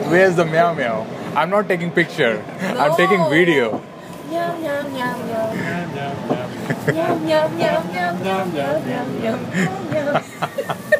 Where's the meow meow? I'm not taking picture. I'm taking video. Yum yum yum yum. Yum yum yum yum yum yum yum yum yum yum.